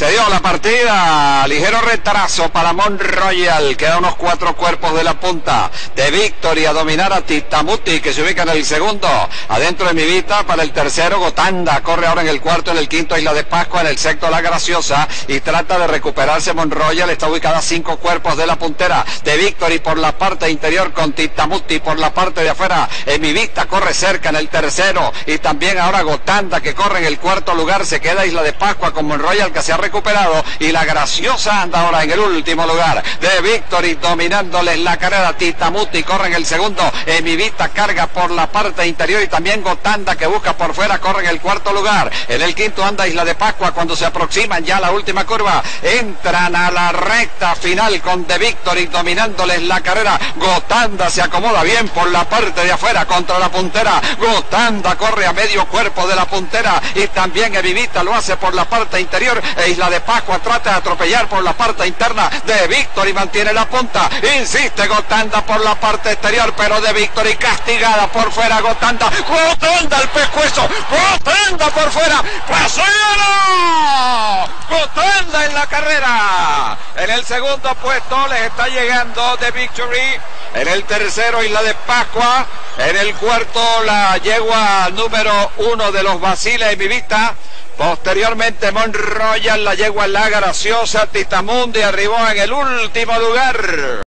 Se dio la partida, ligero retraso para Monroyal, queda unos 4 cuerpos de la punta. De Victory a dominar a Titamuti, que se ubica en el segundo. Adentro de Mivita para el tercero, Gotanda, corre ahora en el cuarto, en el quinto Isla de Pascua, en el sexto La Graciosa, y trata de recuperarse Monroyal, está ubicada a 5 cuerpos de la puntera. De Victory por la parte interior con Titamuti por la parte de afuera. En Mivita corre cerca en el tercero, y también ahora Gotanda, que corre en el cuarto lugar. Se queda Isla de Pascua con Monroyal, que se ha recuperado, y La Graciosa anda ahora en el último lugar. De Victory dominándoles la carrera, Titamuti corre en el segundo, Emivita carga por la parte interior, y también Gotanda, que busca por fuera, corre en el cuarto lugar. En el quinto anda Isla de Pascua. Cuando se aproximan ya a la última curva, entran a la recta final con De Victory dominándoles la carrera. Gotanda se acomoda bien por la parte de afuera contra la puntera. Gotanda corre a medio cuerpo de la puntera, y también Emivita lo hace por la parte interior, e Isla de Pascua trata de atropellar por la parte interna. De Victory mantiene la punta, insiste Gotanda por la parte exterior, pero De Victory castigada por fuera. Gotanda al pescuezo, Gotanda por fuera, ¡pasero! Gotanda en la carrera. En el segundo puesto les está llegando De Victory, en el tercero Isla de Pascua, en el cuarto la yegua número 1 de los Basiles, Mivita. Posteriormente Monroyal, la yegua La Graciosa. Titamuti arribó en el último lugar.